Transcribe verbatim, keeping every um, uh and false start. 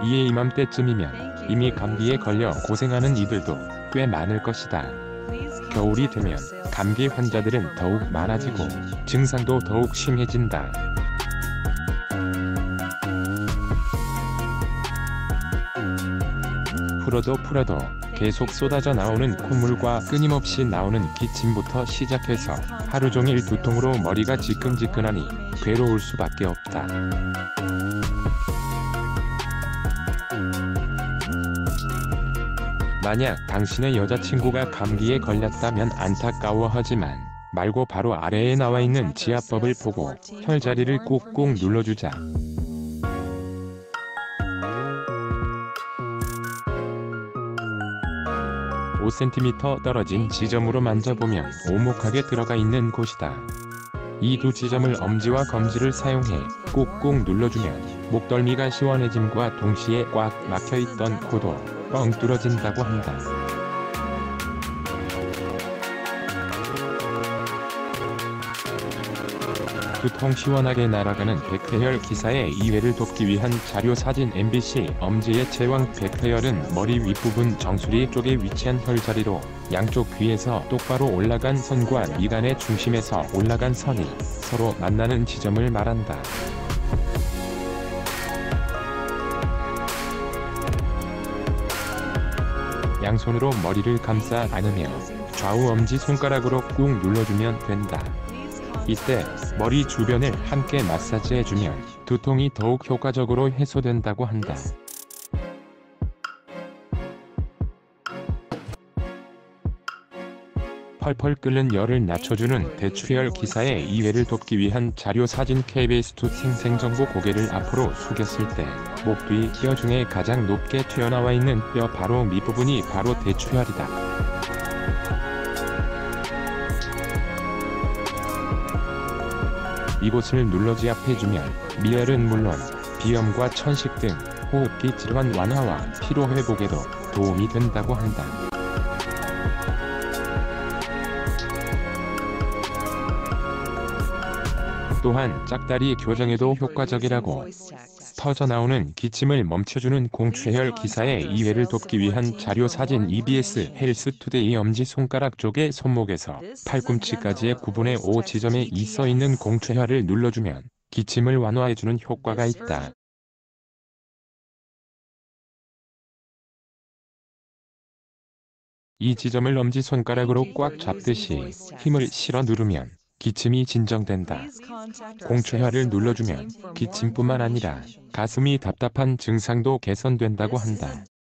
이에 이맘때쯤이면 이미 감기에 걸려 고생하는 이들도 꽤 많을 것이다. 겨울이 되면 감기 환자들은 더욱 많아지고 증상도 더욱 심해진다. 풀어도 풀어도 계속 쏟아져 나오는 콧물과 끊임없이 나오는 기침부터 시작해서 하루 종일 두통으로 머리가 지끈지끈하니 괴로울 수밖에 없다. 만약 당신의 여자친구가 감기에 걸렸다면 안타까워하지만 말고 바로 아래에 나와 있는 지압법을 보고 혈자리를 꾹꾹 눌러주자. 오 센티미터 떨어진 지점으로 만져보면 오목하게 들어가 있는 곳이다. 이 두 지점을 엄지와 검지를 사용해 꾹꾹 눌러주면 목덜미가 시원해짐과 동시에 꽉 막혀있던 코도 뻥 뚫어진다고 한다. 두통 시원하게 날아가는 백회혈 기사의 이해를 돕기 위한 자료사진. 엠비씨 엄지의 제왕 백회혈은 머리 윗부분 정수리 쪽에 위치한 혈자리로 양쪽 귀에서 똑바로 올라간 선과 미간의 중심에서 올라간 선이 서로 만나는 지점을 말한다. 양손으로 머리를 감싸 안으며 좌우 엄지손가락으로 꾹 눌러주면 된다. 이때 머리 주변을 함께 마사지해주면 두통이 더욱 효과적으로 해소된다고 한다. 펄펄 끓는 열을 낮춰주는 대추혈 기사의 이해를 돕기 위한 자료사진. 케이비에스 투 생생정보. 고개를 앞으로 숙였을 때 목 뒤 뼈 중에 가장 높게 튀어나와 있는 뼈 바로 밑부분이 바로 대추혈이다. 이곳을 눌러 지압해주면 미열은 물론 비염과 천식 등 호흡기 질환 완화와 피로 회복에도 도움이 된다고 한다. 또한 짝다리 교정에도 효과적이라고. 터져나오는 기침을 멈춰주는 공추혈 기사의 이해를 돕기 위한 자료사진. 이비에스 헬스투데이 엄지손가락 쪽의 손목에서 팔꿈치까지의 구분의 오 지점에 있어있는 공추혈을 눌러주면 기침을 완화해주는 효과가 있다. 이 지점을 엄지손가락으로 꽉 잡듯이 힘을 실어 누르면 기침이 진정된다. 공추혈을 눌러주면 기침뿐만 아니라 가슴이 답답한 증상도 개선된다고 한다.